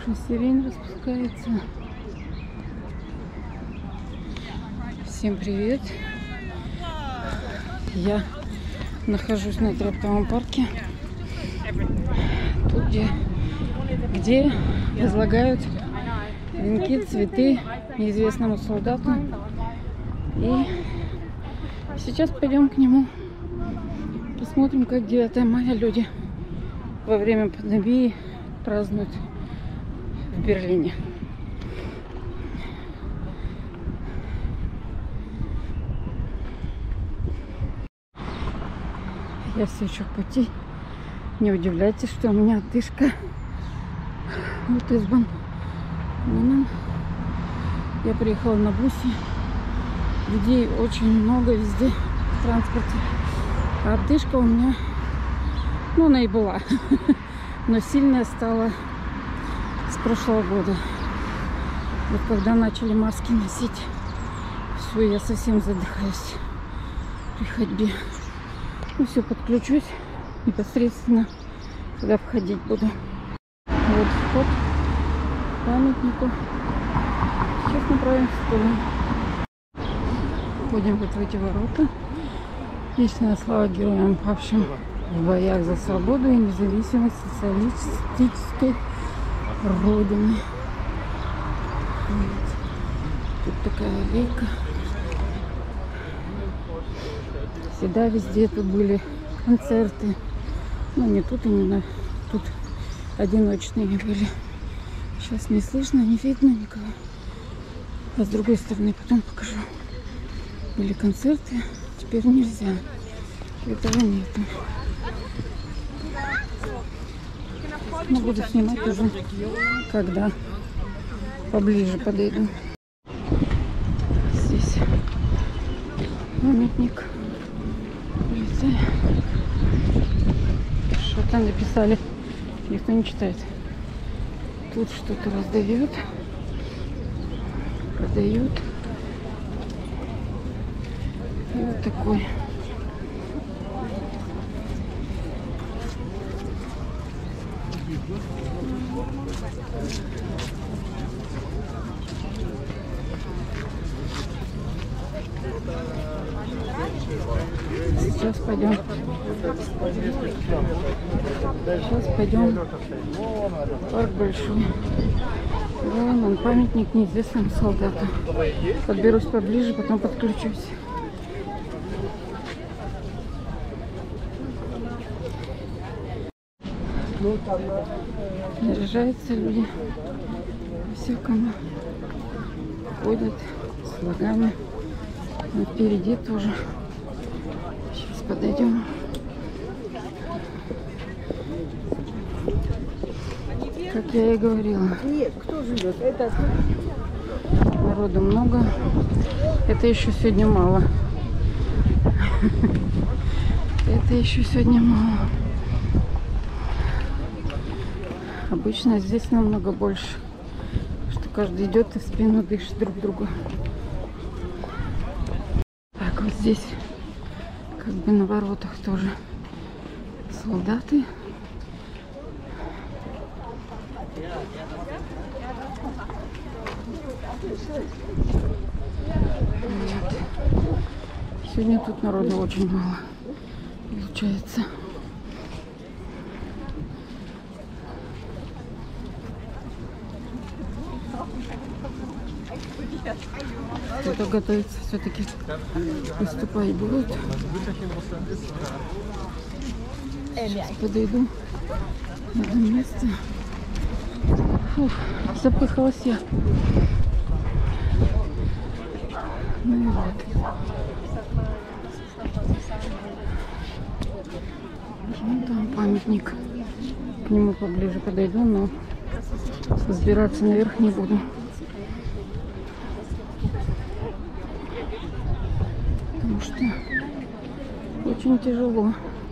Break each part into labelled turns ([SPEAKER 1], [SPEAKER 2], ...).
[SPEAKER 1] Уже сирень распускается. Всем привет! Я нахожусь на Трептовом парке. Тут, где возлагают венки, цветы неизвестному солдату. И сейчас пойдем к нему. Посмотрим, как 9 мая люди во время пандемии празднуют в Берлине. Я все еще в пути. Не удивляйтесь, что у меня отдышка. Вот из Бонна. Я приехала на бусе. Людей очень много везде в транспорте. А отдышка у меня, ну, она и была. Но сильная стала с прошлого года. Вот когда начали маски носить, все, я совсем задыхаюсь при ходьбе. Ну все, подключусь непосредственно, когда входить буду. Вот вход к памятнику. Сейчас направимся туда. Входим вот в эти ворота. Вечная слава героям, павшим в боях за свободу и независимость социалистической Родины. Вот. Тут такая аллейка. Всегда везде тут были концерты. Ну, не тут именно, тут одиночные были. Сейчас не слышно, не видно никого. А с другой стороны потом покажу. Были концерты, теперь нельзя. Этого нету. Но буду снимать уже, когда поближе подойду. Здесь памятник. Что там написали, никто не читает. Тут что-то раздают, продают. И вот такой. Сейчас пойдем. Сейчас пойдем в парк большой. Вон он, памятник неизвестному солдату. Подберусь поближе, потом подключусь. Наряжаются люди всякому. Ходят с флагами. Вот впереди тоже. Сейчас подойдем. Как я и говорила. Нет, кто живет? Это народу много. Это еще сегодня мало. Это еще сегодня мало. Обычно здесь намного больше. Что каждый идет и в спину дышит друг другу. Так, вот здесь как бы на воротах тоже солдаты. Вот. Сегодня тут народу очень мало получается. Кто-то готовится все-таки выступать будет. Сейчас подойду на это место. Фух, запыхалась я. Ну и вот. Вон там памятник. К нему поближе подойду, но взбираться наверх не буду. Потому что очень тяжело.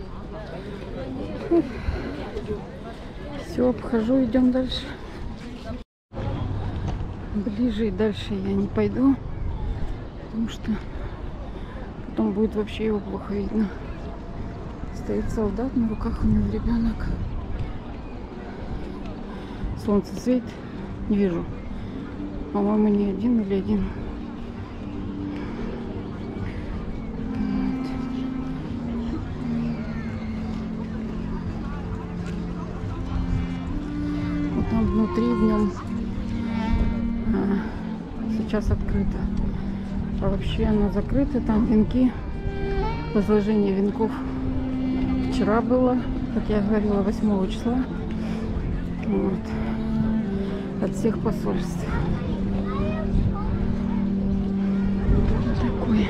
[SPEAKER 1] Все, обхожу, идем дальше. Ближе и дальше я не пойду, потому что потом будет вообще его плохо видно. Стоит солдат, на руках у него ребенок. солнце светит. Не вижу. По-моему, не один или один. Вот там внутри в нем сейчас открыто. А вообще оно закрыто. Там венки. Возложение венков вчера было, как я говорила, 8 числа. Вот. От всех посольств. Такой.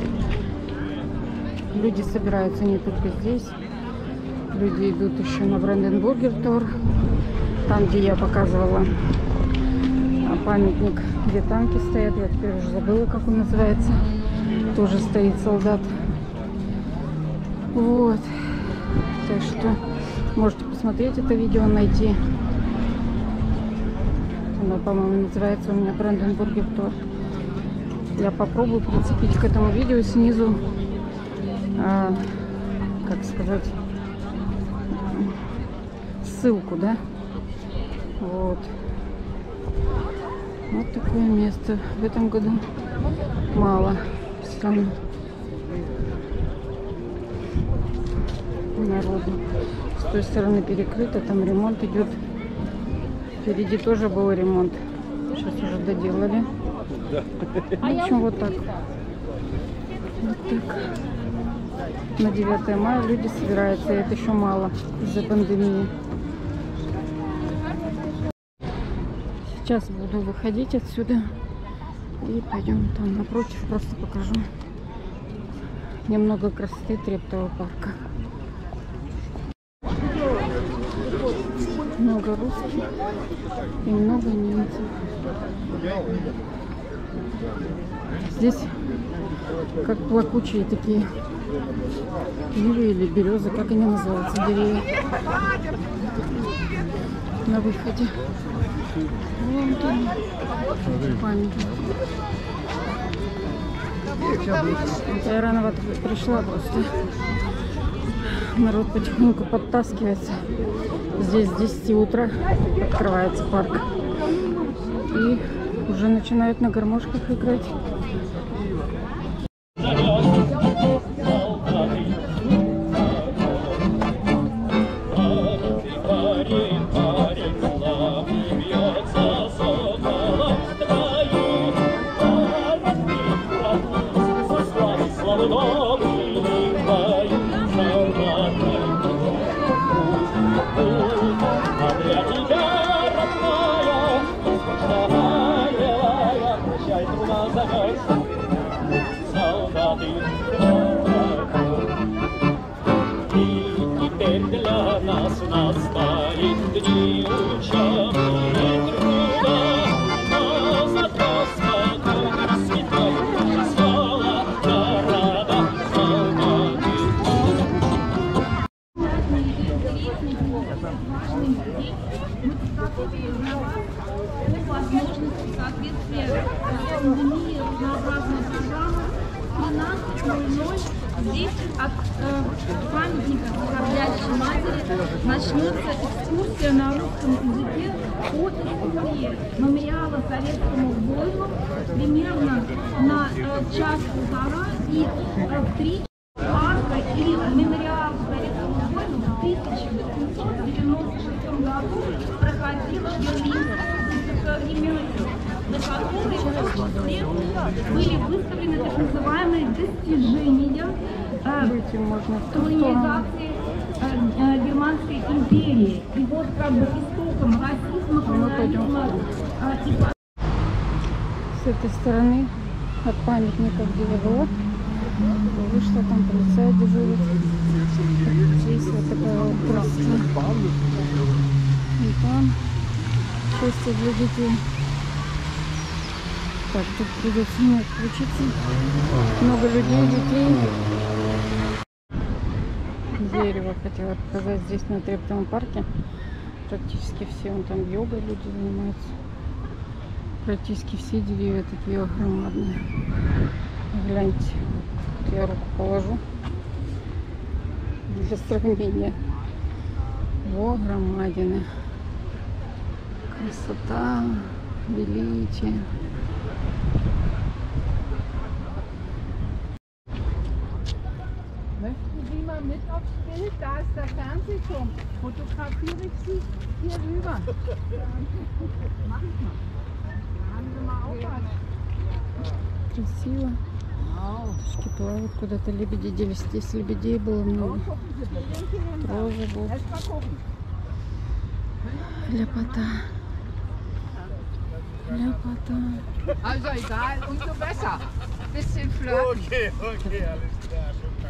[SPEAKER 1] Люди собираются не только здесь. Люди идут еще на Бранденбургер Тор. Там, где я показывала памятник, где танки стоят. Я теперь уже забыла, как он называется. Тоже стоит солдат. Вот. Так что можете посмотреть это видео, найти. Оно, по-моему, называется у меня Бранденбургер Тор. Я попробую прицепить к этому видео снизу, как сказать, ссылку, да? Вот. Вот такое место. В этом году мало стран народу. С той стороны перекрыто, там ремонт идет. Впереди тоже был ремонт. Сейчас уже доделали. В общем, вот так. Вот так. На 9 мая люди собираются, и это еще мало из-за пандемии. Сейчас буду выходить отсюда и пойдем там напротив, просто покажу немного красоты Трептового парка. Много русских и много немцев. Здесь как плакучие такие ивы или березы, как они называются, деревья на выходе. Вон там памятник. Я рановато пришла просто. Народ потихоньку подтаскивается. Здесь с 10 утра открывается парк. И уже начинают на гармошках играть.
[SPEAKER 2] Здесь от памятника Скорбящей матери начнется экскурсия на русском языке от истории мемориала советскому воину примерно на час-полтора, и в 3 парка или мемориал советскому воину в 1896 году проходил Берлинскую конференцию, на которой в том числе были выставлены так называемые достижения колонизации Германской империи. И вот как бы истоком расизма, колониализма
[SPEAKER 1] с этой стороны от памятника, где я была, вышла, там полицая дежурит. Здесь вот такая вот красота. И там счастье для детей. Так, тут придется мне отключиться. Много людей, детей. Дерево хотела показать здесь на Трептовом парке. Практически все, вон там йогой люди занимаются. Практически все деревья такие громадные. Гляньте, вот я руку положу для сравнения. Во, громадины. Красота, величие.
[SPEAKER 3] Möchten Sie mal mit aufs Bild? Da ist der Fernsehturm. Fotografiere ich Sie hier rüber. Mach ich mal. Haben Sie mal aufpassen.
[SPEAKER 1] Красиво. Птички плавают куда-то, лебеди. Здесь лебедей было много. Тоже вот. Ляпота. Ляпота.
[SPEAKER 3] Also egal, umso besser. Bisschen flirten.
[SPEAKER 4] Okay, alles klar.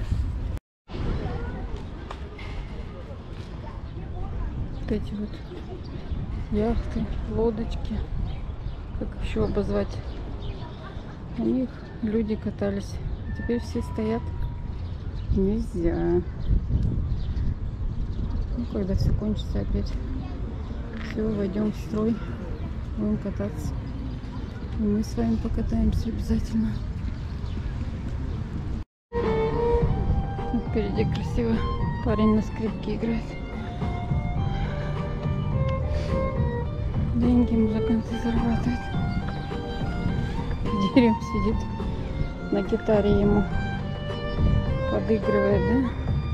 [SPEAKER 1] Вот эти вот яхты, лодочки. Как еще обозвать? На них люди катались. А теперь все стоят. Нельзя. Ну, когда все кончится опять. Все, войдем в строй. Будем кататься. И мы с вами покатаемся обязательно. Впереди красиво парень на скрипке играет. Деньги музыканты зарабатывают. Дерев сидит на гитаре, ему подыгрывает, да?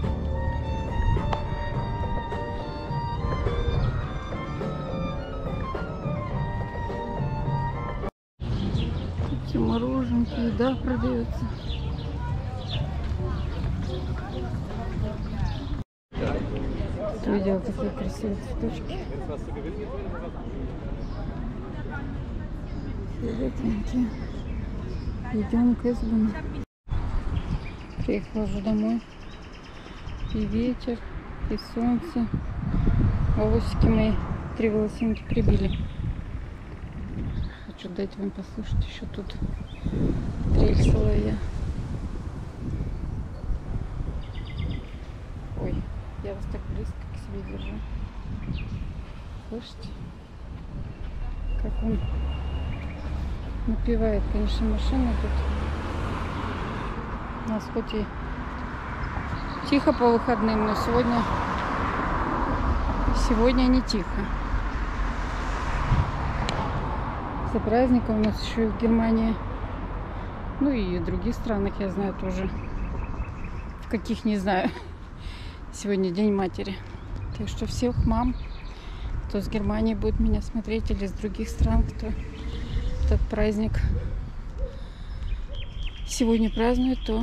[SPEAKER 1] Тут все мороженки, еда продается. Ты видела такие красивые цветочки? Фиолетовенькие. Идем к Эсбану. Приехала уже домой. И ветер, и солнце. Волосики мои 3 волосинки прибили. Хочу дать вам послушать еще тут трель соловья. Ой, я вас так близко к себе держу. Слышите? Как он напевает, конечно, машина тут. У нас хоть и тихо по выходным, но сегодня не тихо. За праздником у нас еще и в Германии, ну и в других странах, я знаю тоже, в каких не знаю. Сегодня День матери. Так что всех мам, кто с Германии будет меня смотреть, или с других стран, кто этот праздник сегодня празднует, то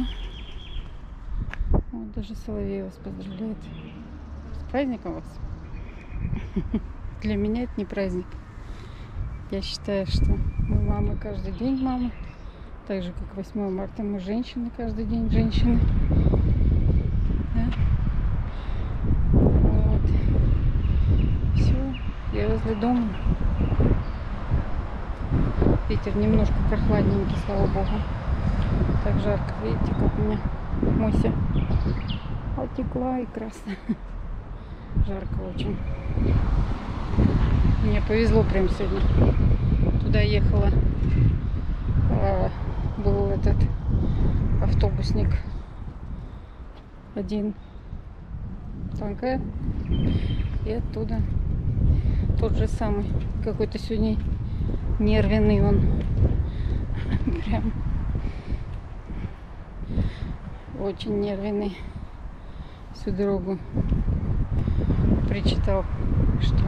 [SPEAKER 1] вот даже Соловей вас поздравляет. С праздником вас! Для меня это не праздник. Я считаю, что мы мамы каждый день мамы. Так же, как 8 марта мы женщины каждый день женщины. Да? Вот. Все, я возле дома. Ветер немножко прохладненький, слава богу. Так жарко, видите, как у меня Мося отекла и красная. Жарко очень. Мне повезло прям сегодня. Туда ехала. Был этот автобусник один. Тонкая. И оттуда тот же самый. Какой-то сегодня нервный он. Прям очень нервный. Всю дорогу причитал, что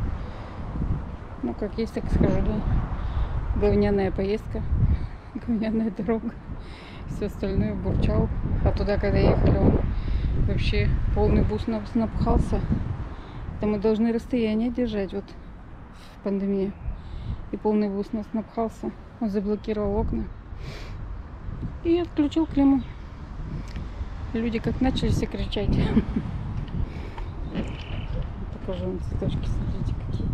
[SPEAKER 1] ну как есть, так скажу, да. Говняная поездка, говняная дорога. Все остальное бурчал. А туда, когда ехали, он вообще полный бус напхался. Да мы должны расстояние держать вот в пандемии. И полный бус нас напхался. Он заблокировал окна и отключил климу. Люди как начали все кричать. Покажу вам цветочки, смотрите какие.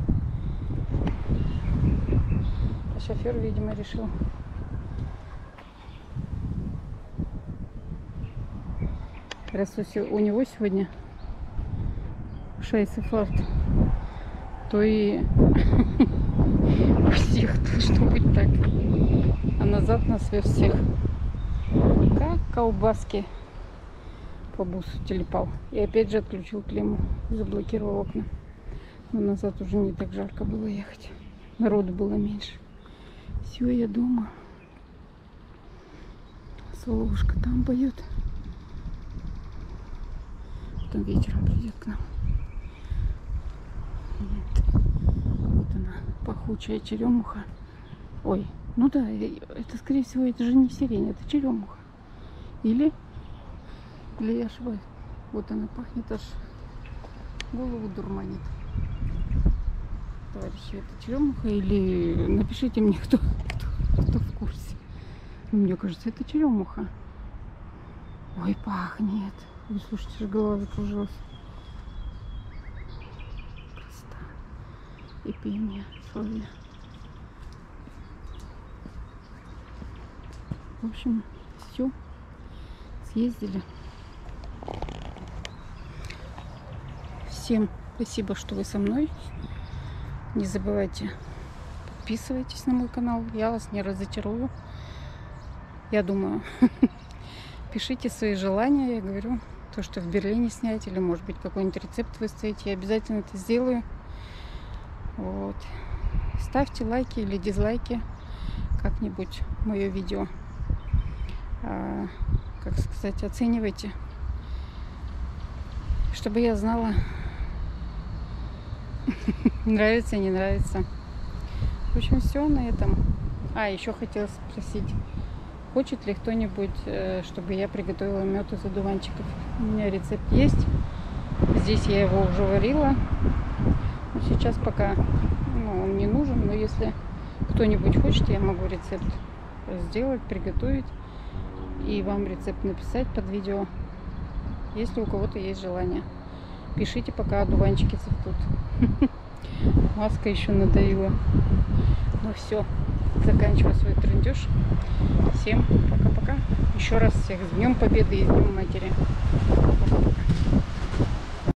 [SPEAKER 1] А шофер, видимо, решил раз у него сегодня шайсефарт, то и у всех должно быть так. А назад нас вез всех. Как колбаски по бусу телепал. И опять же отключил климму. Заблокировал окна. Но назад уже не так жарко было ехать. Народу было меньше. Все, я дома. Соловушка там поет. Потом вечером придет к нам. Вот она, пахучая черемуха. Ой, ну да, это скорее всего, это же не сирень, это черемуха. Или я ошибаюсь. Вот она пахнет, аж голову дурманит. Товарищи, это черемуха или напишите мне, кто в курсе. Мне кажется, это черемуха. Ой, пахнет. Вы слушайте, же голова закружилась. Красота. И пение соловья. В общем, все. Съездили. Всем спасибо, что вы со мной. Не забывайте, подписывайтесь на мой канал. Я вас не разочарую. Я думаю, пишите свои желания. Я говорю, то, что в Берлине снять, или может быть какой-нибудь рецепт выставить, я обязательно это сделаю. Вот. Ставьте лайки или дизлайки как-нибудь мое видео. Как сказать, оценивайте, чтобы я знала, нравится, не нравится. В общем, все на этом. Еще хотела спросить, хочет ли кто-нибудь, чтобы я приготовила мед из одуванчиков. У меня рецепт есть. Здесь я его уже варила. Но сейчас пока он не нужен. Но если кто-нибудь хочет, я могу рецепт сделать, приготовить. И вам рецепт написать под видео, если у кого-то есть желание. Пишите, пока одуванчики цветут. Маска еще надоела. Ну все, заканчиваю свой трындеж. Всем пока-пока. Еще раз всех с Днем Победы и с Днем Матери.